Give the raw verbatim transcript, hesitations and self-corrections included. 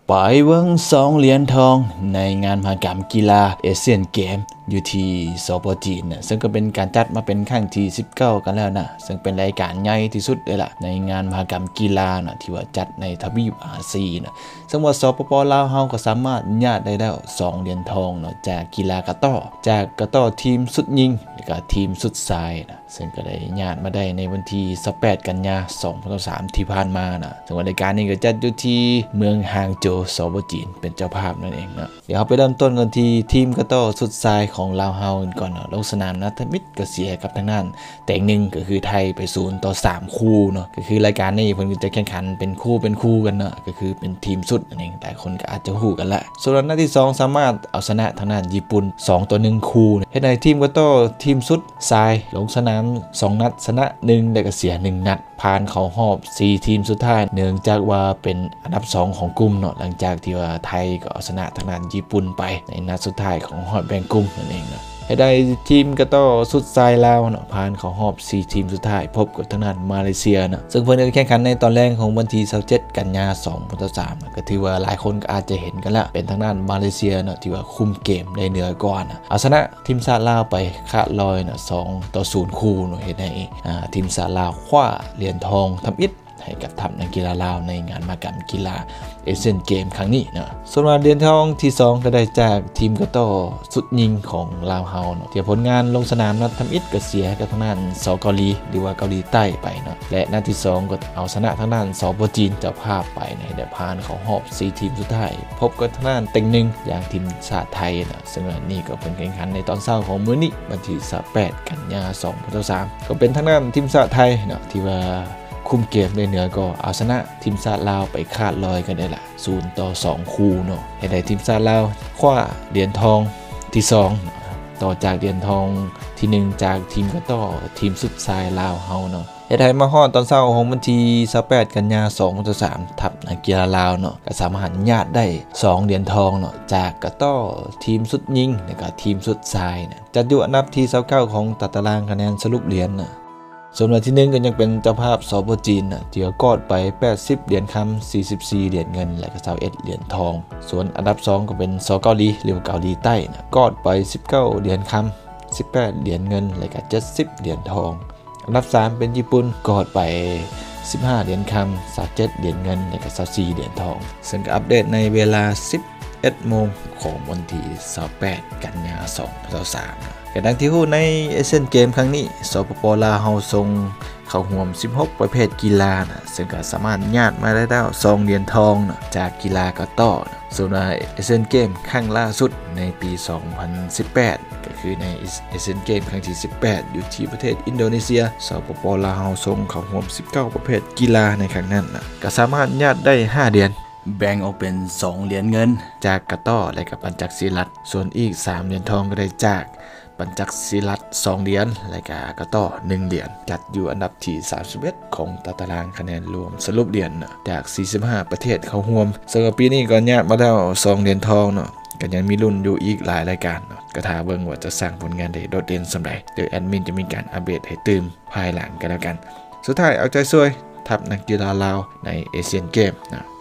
ไปเบิ่งสองเหรียญทองในงานมหกรรมกีฬาเอเชียนเกมอยู่ที่สปป.จีนนะซึ่งก็เป็นการจัดมาเป็นครั้งที่สิบเก้ากันแล้วนะซึ่งเป็นรายการใหญ่ที่สุดเลยล่ะในงานมหกรรมกีฬานะที่ว่าจัดในทวีปอาเซียนนะซึ่งว่าสปป.ลาวเฮาก็สามารถญาติได้แล้วสองเหรียญทองเนาะจากกีฬากระต้อจากกระต้อทีมสุดยิงแล้วก็ทีมสุดทรายนะซึ่งก็ได้ญาติมาได้ในวันที่สิบแปดกันยายนสองพันยี่สิบสามที่ผ่านมานะซึ่งรายการนี้ก็จัดอยู่ที่เมืองฮางโจวสปป.จีนเป็นเจ้าภาพนั่นเองนะเดี๋ยวเราไปเริ่มต้นกันที่ทีมกระต้อสุดทรายของลาวเฮาก่อนเนาะลงสนามนัดมิตรก็เสียกับทางนั้นแต่อีกหนึ่งก็คือไทยไปศูนย์ต่อสามคู่เนาะก็คือรายการนี้เพิ่นจะแข่งขันเป็นคู่เป็นคู่กันเนาะก็คือเป็นทีมสุดนั่นเองหลายคนก็อาจจะฮู้กันละส่วนนัดที่สองสามารถเอาชนะทางนั้นญี่ปุ่นสองต่อหนึ่งคู่เฮ็ดให้ทีมกระต้อทีมสุดทรายลงสนามสองนัดชนะหนึ่งแต่ก็เสียหนึ่งนัดผ่านเข้ารอบสี่ทีมสุดท้ายเนื่องจากว่าเป็นอันดับสองของกลุ่มเนาะหลังจากที่ว่าไทยก็เอาชนะทางนั้นญี่ปุ่นไปในนัดสุดท้ายของรอบแบ่งกลุ่มนั่นเองเนาะให้ได้ทีมกระต้อสุดทรายลาวเนาะผ่านเข้ารอบสี่ทีมสุดท้ายพบกับทางด้านมาเลเซียเนาะซึ่งเพิ่นได้แข่งขันในตอนแรกของวันที่ยี่สิบเจ็ดกันยายนสองพันยี่สิบสามก็ถือว่าหลายคนก็อาจจะเห็นกันแล้วเป็นทางด้านมาเลเซียเนาะที่ว่าคุมเกมได้เหนือกว่านะเอาชนะทีมชาติลาวไปขาดลอยเนาะสองต่อศูนย์คู่เนาะเฮ็ดให้อ่าทีมชาติลาวคว้าเหรียญทองทำอิฐให้กับทัพนักกีฬาลาวในงานมหกรรมกีฬาเอเชียนเกมครั้งนี้เนาะส่วนเหรียญทองที่สองก็ได้จากทีมกระต้อสุดยิงของลาวเฮาเนาะที่ผลงานลงสนามนัดทำอิฐก็เสียกับทางด้านสเกาหลีหรือว่าเกาหลีใต้ไปเนาะและนัดที่สองก็เอาชนะทางด้านสปป.จีนเจ้าภาพไปในได้ผ่านเข้ารอบสี่ทีมสุดท้ายพบกับทางด้านเต็งหนึ่งอย่างทีมชาติไทยนะซึ่งนี่ก็เป็นการแข่งขันในตอนเช้าของมื้อนี้วันที่สิบแปดกันยายนสองพันยี่สิบสามก็เป็นทางด้านทีมชาติไทยเนาะที่ว่าคุมเกมได้เหนือก็เอาชนะทีมชาติลาวไปขาดลอยกันได้ละศูนย์ต่อสองคู่เนาะให้ได้ทีมชาติลาวคว้าเหรียญทองที่สองต่อจากเหรียญทองที่หนึ่งจากทีมกระต้อทีมสุดทรายลาวเฮาเนาะเฮ็ดให้มาฮอดตอนเช้าของวันที่สิบแปดกันยายนสองพันยี่สิบสามทัพนักกีฬาลาวเนาะก็สามารถญาติได้สองเหรียญทองเนาะจากกระต้อทีมสุดยิงแล้วก็ทีมสุดทรายนะจัดอยู่อันดับที่ยี่สิบเก้าของตารางคะแนนสรุปเหรียญนะส่วนอันที่หนึ่งก็ยังเป็นเจ้าภาพสปป.จีนนะที่กอดไปแปดสิบเหรียญคำสี่สิบสี่เหรียญเงินและก็ยี่สิบเอ็ดเหรียญทองส่วนอันดับสองก็เป็นสเกาหลีหรือเกาหลีใต้นะกอดไปสิบเก้าเหรียญคำสิบแปดเหรียญเงินและก็เจ็ดสิบเหรียญทองอันดับสามเป็นญี่ปุ่นกอดไปสิบห้าเหรียญคำสามสิบเจ็ดเหรียญเงินและก็ยี่สิบสี่เหรียญทองซึ่งก็อัปเดตในเวลาสิบเอ็ดโมงของวันที่สิบแปดกันยายนสองพันยี่สิบสามกระดังที่ฮู้ในเอเชียนเกมครั้งนี้สปป.ลาวเฮาส่งเข้าร่วมสิบหกประเภทกีฬานะซึ่งก็สามารถญาติมาได้แล้วสองเหรียญทองนะจากกีฬากระต้อนะส่วนในเอเชียนเกมครั้งล่าสุดในปีสองพันสิบแปดก็คือในเอเชียนเกมครั้งที่สิบแปดอยู่ที่ประเทศอินโดนีเซียสปป.ลาวเฮาส่งเข้าร่วมสิบเก้าประเภทกีฬาในครั้งนั้นนะก็สามารถญาติได้ห้าเหรียญแบ่งออกเป็นสองเหรียญเงินจากกระต้อและกับปัญจักศิลัดส่วนอีกสามเหรียญทองก็ได้จากปัญจักศิลัดสองเหรียญและก็กระต้อหนึ่งเหรียญจัดอยู่อันดับที่สามสิบเอ็ดของตารางคะแนนรวมสรุปเหรียญนะจากสี่สิบห้าประเทศเข้าร่วมซึ่งปีนี้ก็ญาติมาแล้วสองเหรียญทองเนาะก็ยังมีรุ่นอยู่อีกหลายรายการเนาะก็ถ้าเบิ่งว่าจะสร้างผลงานได้โดดเด่นสำใดเดี๋ยวแอดมินจะมีการอัปเดตให้ตื่นภายหลังกันแล้วกันสุดท้ายเอาใจช่วยทัพนักกีฬาลาวในเอเชียนเกมนะ